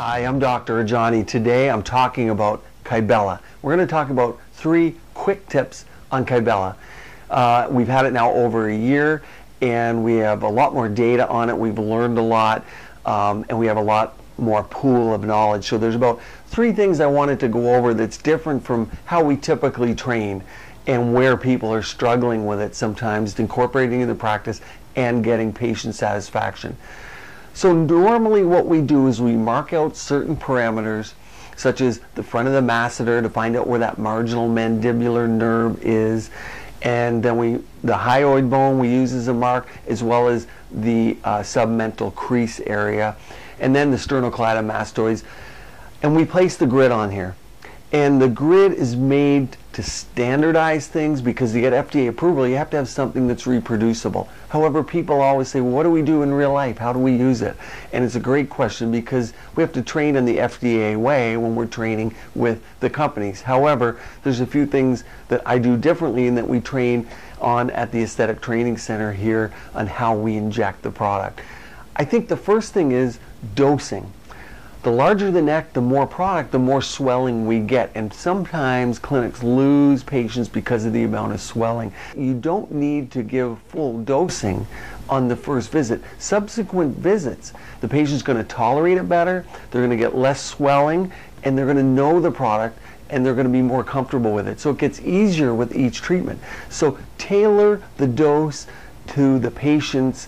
Hi, I'm Dr. Rajani. Today I'm talking about Kybella. We're going to talk about 3 quick tips on Kybella. We've had it now over a year and we have a lot more data on it. We've learned a lot and we have a lot more pool of knowledge. So there's about 3 things I wanted to go over that's different from how we typically train and where people are struggling with it sometimes, incorporating into practice and getting patient satisfaction. So normally what we do is we mark out certain parameters, such as the front of the masseter to find out where that marginal mandibular nerve is, and then the hyoid bone we use as a mark, as well as the submental crease area, and then the sternocleidomastoids, and we place the grid on here. And the grid is made to standardize things because to get FDA approval you have to have something that's reproducible. However, people always say, well, what do we do in real life? How do we use it? And it's a great question because we have to train in the FDA way when we're training with the companies. However, there's a few things that I do differently and that we train on at the Aesthetic Training Center here on how we inject the product. I think the first thing is dosing. The larger the neck, the more product, the more swelling we get. And sometimes clinics lose patients because of the amount of swelling. You don't need to give full dosing on the first visit. Subsequent visits, the patient's going to tolerate it better, they're going to get less swelling, and they're going to know the product, and they're going to be more comfortable with it. So it gets easier with each treatment. So tailor the dose to the patient's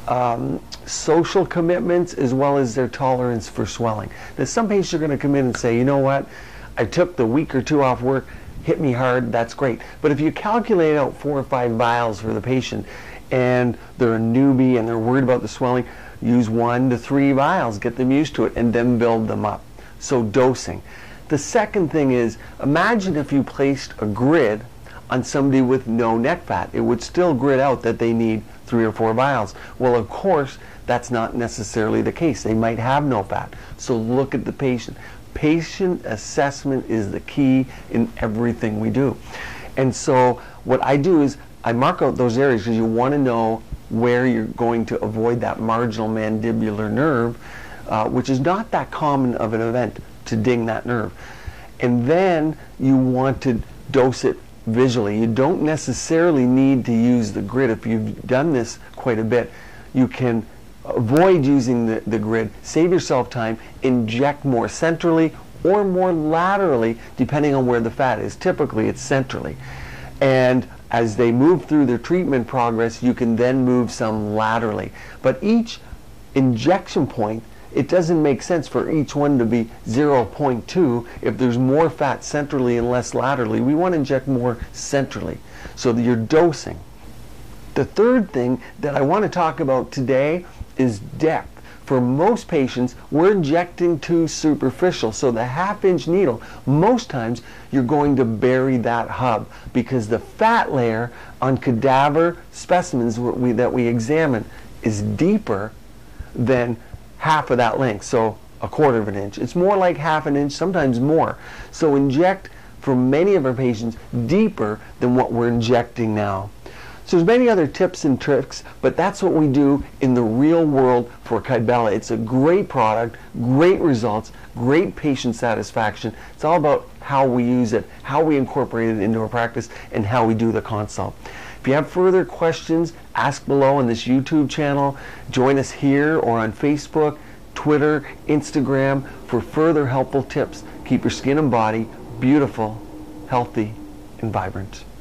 social commitments as well as their tolerance for swelling. Now some patients are going to come in and say, you know what, I took the week or 2 off work, hit me hard, that's great. But if you calculate out 4 or 5 vials for the patient and they're a newbie and they're worried about the swelling, use 1 to 3 vials, get them used to it, and then build them up. So dosing. The second thing is, imagine if you placed a grid on somebody with no neck fat. It would still grid out that they need 3 or 4 vials. Well, of course, that's not necessarily the case. They might have no fat. So look at the patient. Patient assessment is the key in everything we do. And so what I do is I mark out those areas because you want to know where you're going to avoid that marginal mandibular nerve, which is not that common of an event to ding that nerve. And then you want to dose it visually. You don't necessarily need to use the grid. If you've done this quite a bit, you can avoid using the grid, save yourself time, inject more centrally or more laterally depending on where the fat is. Typically it's centrally. And as they move through their treatment progress, you can then move some laterally. But each injection point, it doesn't make sense for each one to be 0.2 if there's more fat centrally and less laterally. We want to inject more centrally so that you're dosing. The third thing that I want to talk about today is depth. For most patients, we're injecting too superficial. So the 1/2-inch needle, most times you're going to bury that hub because the fat layer on cadaver specimens that we examine is deeper than half of that length, so 1/4 of an inch. It's more like 1/2 inch, sometimes more. So inject, for many of our patients, deeper than what we're injecting now. So there's many other tips and tricks, but that's what we do in the real world for Kybella. It's a great product, great results, great patient satisfaction. It's all about how we use it, how we incorporate it into our practice, and how we do the consult. If you have further questions, ask below on this YouTube channel. Join us here or on Facebook, Twitter, Instagram for further helpful tips. Keep your skin and body beautiful, healthy, and vibrant.